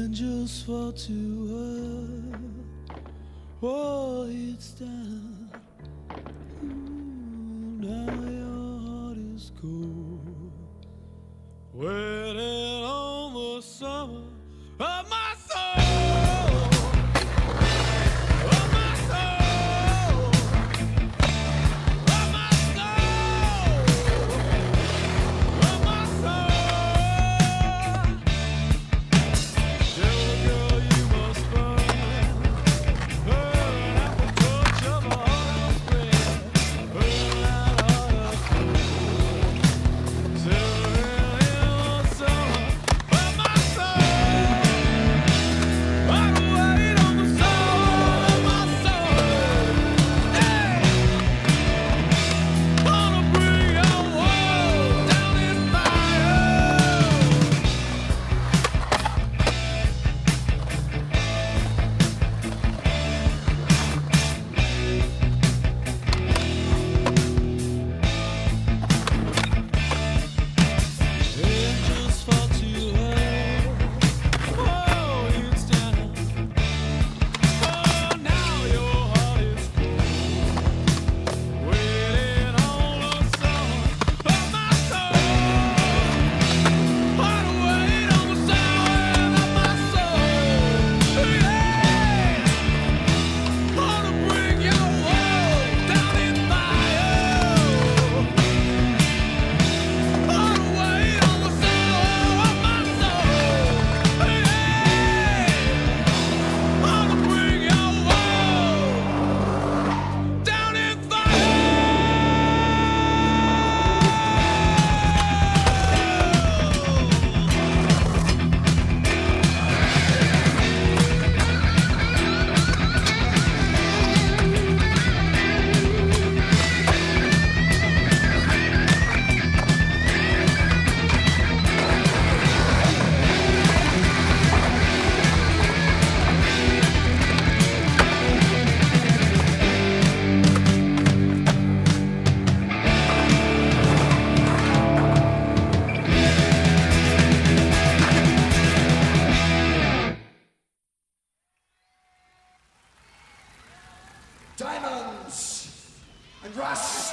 angels fall to earth. Oh, it's down. Now your heart is cold, waiting on the summer of my soul. Diamonds and rust.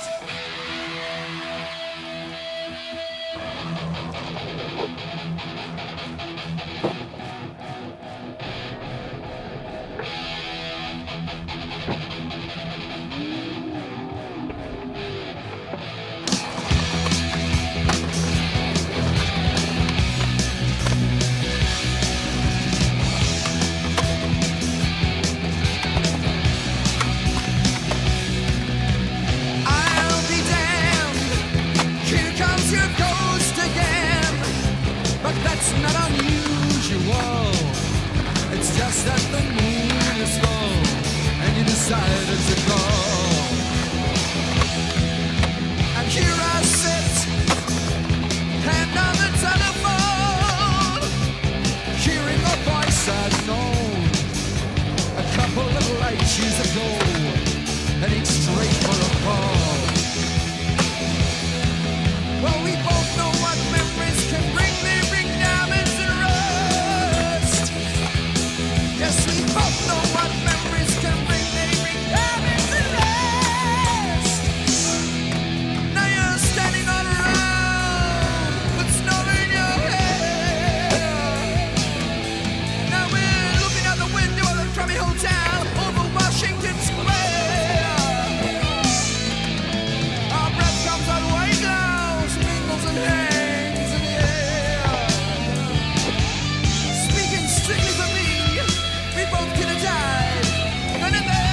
Not unusual. It's just that the moon is full and you decided to go. And here I sit, hand on the telephone, hearing a voice I'd known a couple of light years ago, heading straight for a fall. Well, we both know what memories can bring. They bring diamonds and rust. Yes, we both know what memories can bring. They bring diamonds and rust. Now you're standing on a road with snow in your hair. Now we're looking out the window of the crummy hotel over Washington Square. Our breath comes on white clouds, mingles and hangs in the air. Speaking strictly for me, we both could have died none of that.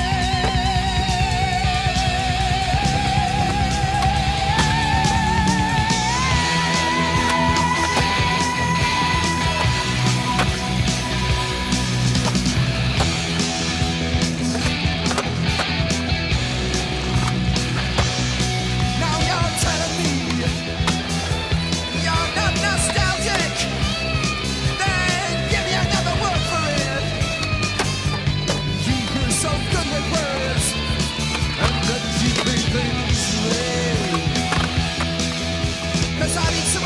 Now you're telling me you're not nostalgic. Then give me another word for it. You're so good with words and the deeply things way. 'Cause I need